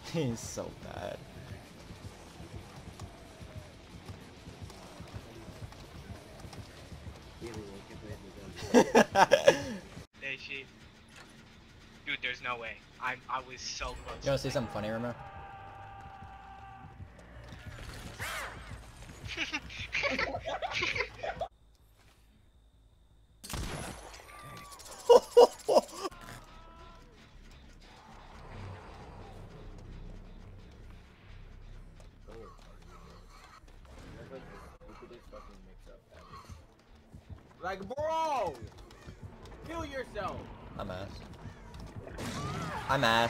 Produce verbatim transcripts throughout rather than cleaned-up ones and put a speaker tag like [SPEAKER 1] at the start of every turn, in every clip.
[SPEAKER 1] He's so bad.
[SPEAKER 2] Hey, she. Dude, there's no way. I'm. I was so close.
[SPEAKER 1] You wanna say something funny, Remo?
[SPEAKER 3] Like, bro! Kill yourself!
[SPEAKER 1] I'm ass. I'm ass.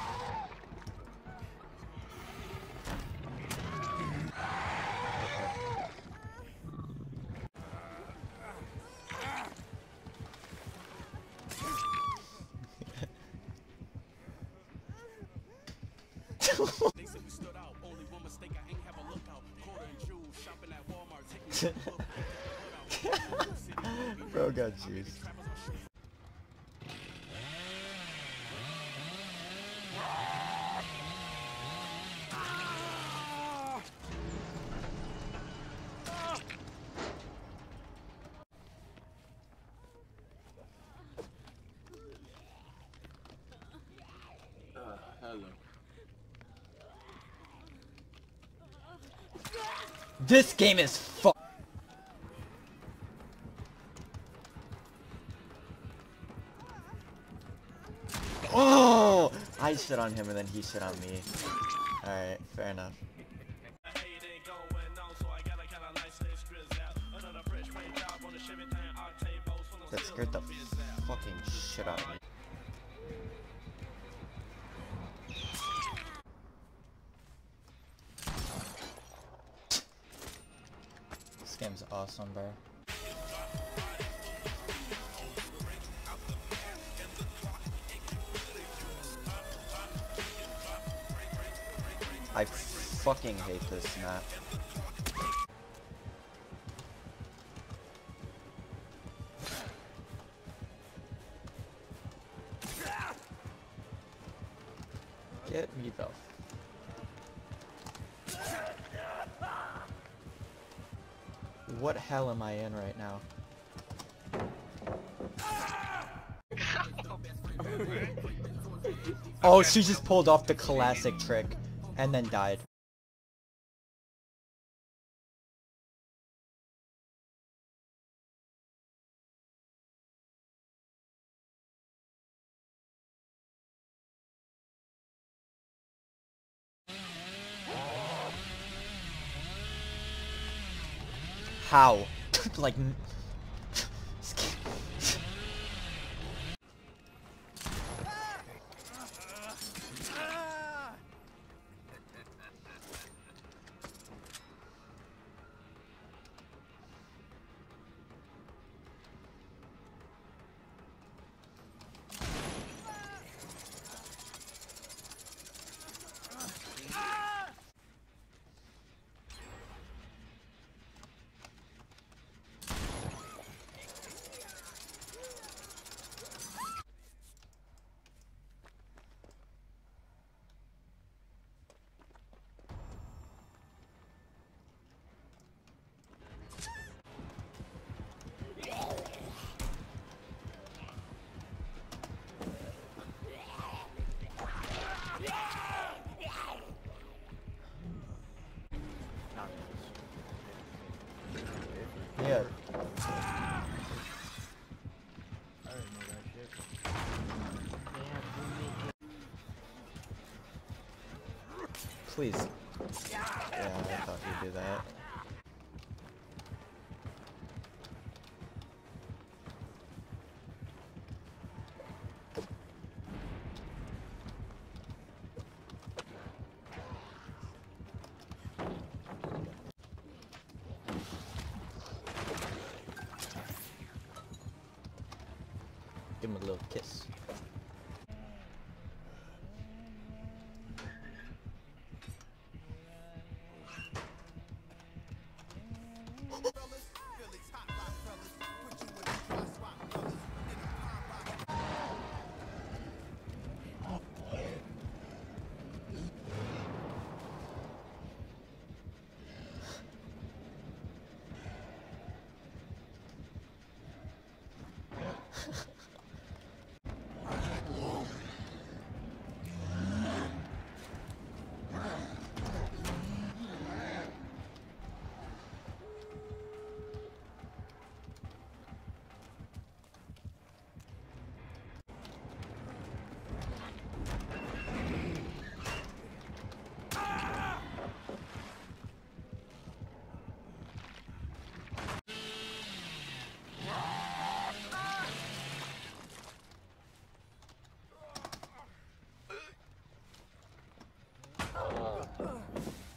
[SPEAKER 1] Bro got juiced.
[SPEAKER 3] Uh, hello.
[SPEAKER 1] This game is fu- Oh! I shit on him and then he shit on me. Alright, fair enough. That scared the fucking shit out of me. This game's awesome, bro. I fucking hate this map. Get me the. What hell am I in right now? Oh, she just pulled off the classic trick and then died. How? Like... Yeah. Please. Yeah, I thought you'd do that. Give him a little kiss.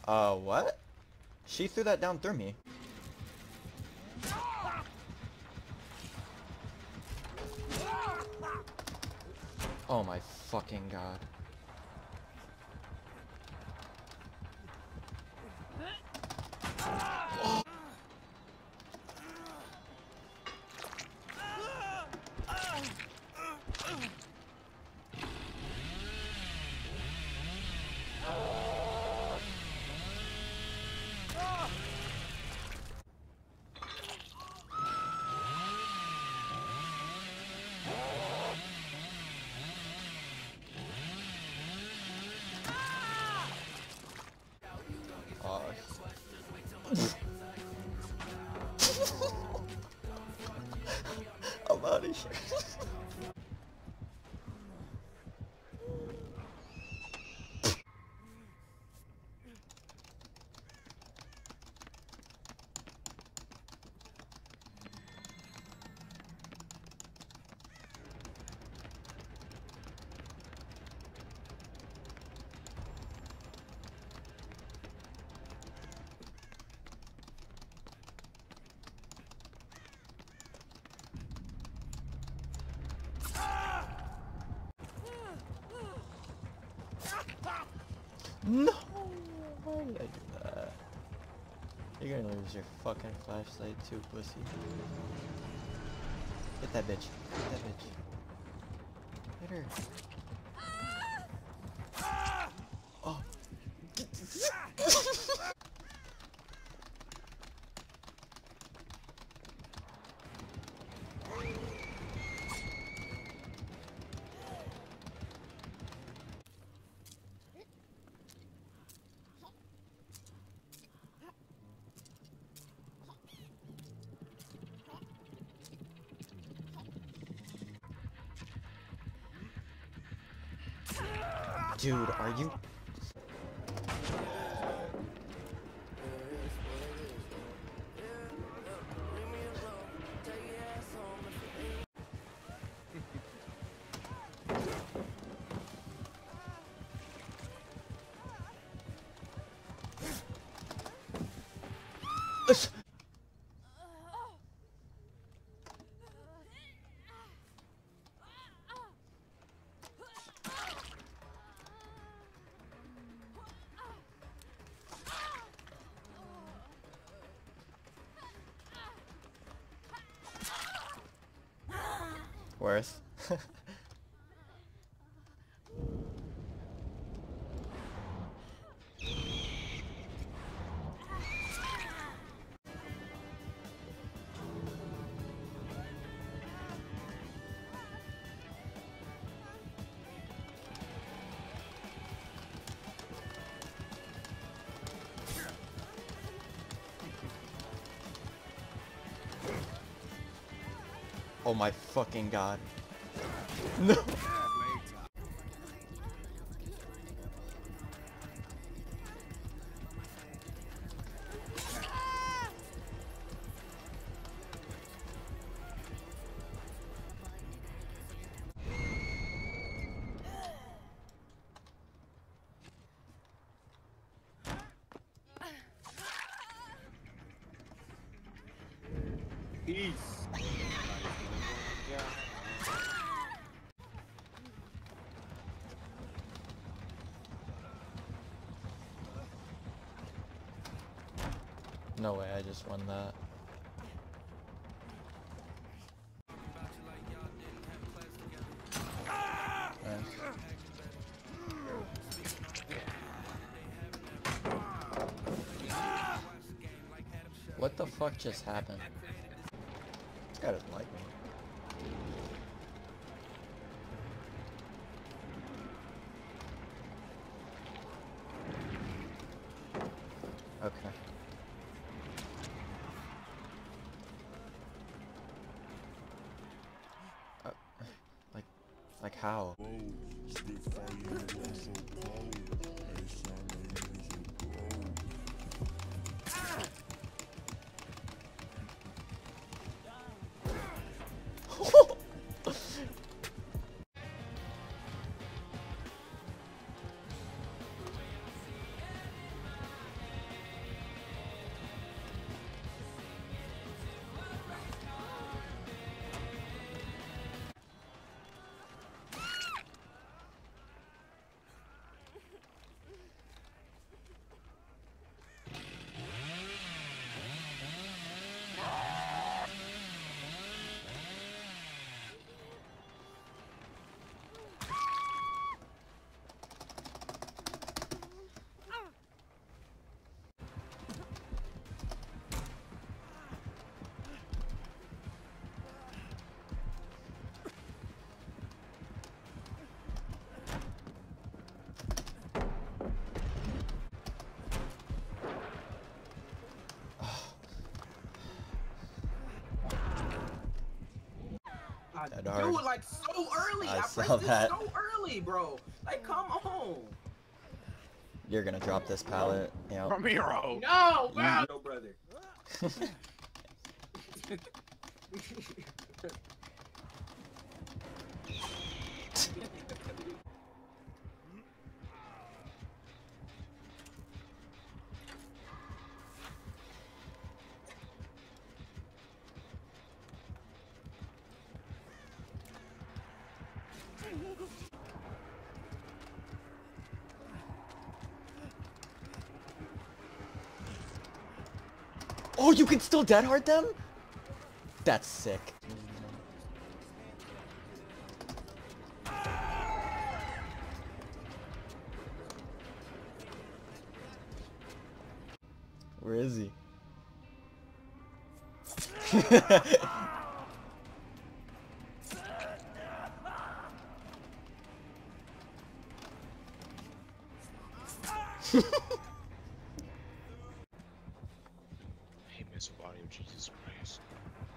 [SPEAKER 1] Uh, what? She threw that down through me. Oh my fucking god. I'm out of here. No! Why did I do that? You're gonna lose your fucking flashlight too, pussy. Hit that bitch. Hit that bitch. Hit her. Oh. Dude, are you... Worse. Oh my fucking god. No.
[SPEAKER 3] Peace.
[SPEAKER 1] No way, I just won that. Nice. What the fuck just happened? This guy doesn't like me. Okay. Uh, like, like how? Dead
[SPEAKER 3] Dude,
[SPEAKER 1] hard.
[SPEAKER 3] like so early.
[SPEAKER 1] I
[SPEAKER 3] I,
[SPEAKER 1] saw
[SPEAKER 3] pressed
[SPEAKER 1] that.
[SPEAKER 3] it so early, bro. Like, come on.
[SPEAKER 1] You're gonna drop this pallet. Yeah.
[SPEAKER 4] Ramiro.
[SPEAKER 3] No,
[SPEAKER 1] You-
[SPEAKER 3] wow. No, brother.
[SPEAKER 1] Oh, you can still dead hard them? That's sick. Where is he?
[SPEAKER 4] Hey, Miss Audio, Jesus Christ.